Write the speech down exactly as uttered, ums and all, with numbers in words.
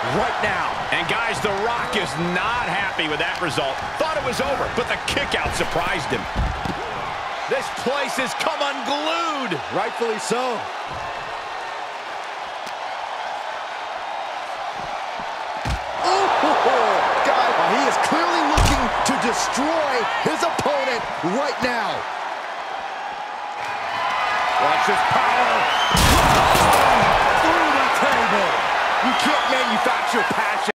right now. And guys, The Rock is not happy with that result. Thought it was over, but the kick out surprised him. This place has come unglued. Rightfully so. He is clearly looking to destroy his opponent right now. Watch his power. Through the table. You can't manufacture passion.